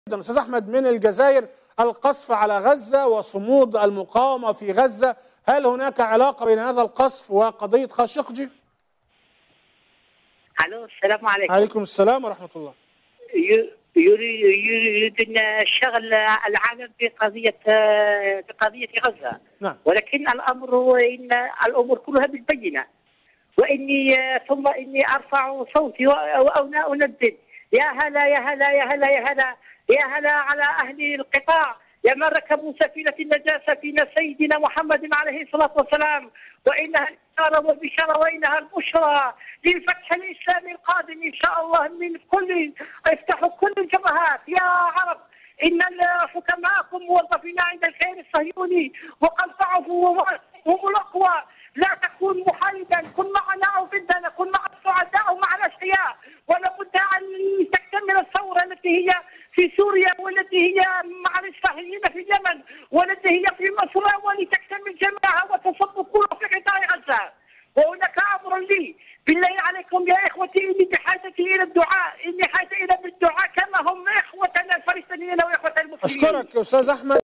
أستاذ أحمد من الجزائر، القصف على غزة وصمود المقاومة في غزة، هل هناك علاقة بين هذا القصف وقضية خاشقجي؟ الو، السلام عليكم. عليكم السلام ورحمة الله. يريد أن شغل العالم بقضية غزة. نعم. ولكن إن الأمور كلها بالبينة، ثم إني أرفع صوتي وأندد يا هلا يا هلا يا هلا يا هلا يا هلا على أهل القطاع، يا من ركبوا سفينة النجاة، سفينة سيدنا محمد عليه الصلاة والسلام، وإنها البشارة والبشارة وإنها البشرى للفتح الإسلامي القادم إن شاء الله. من كل افتحوا كل الجبهات يا عرب، إن حكماءكم موظفين عند الكيان الصهيوني وقد ضعفوا وهم الأقوى. لا تكون محايدا، كن معنا أو ضدنا، كن مع السعداء أو مع الأشقياء، ولا بد أن تكتمل الثورة التي هي في سوريا، والتي هي مع الإصلاحيين في اليمن، والتي هي في مصر، ولتكتمل جميعها وتصب كلها في قطاع غزة. وهناك أمر لي بالله عليكم يا إخوتي، إني بحاجة إلى الدعاء، إني حاجة إلى الدعاء كما هم إخوتنا الفلسطينيين وإخوة المسلمين. أشكرك أستاذ أحمد.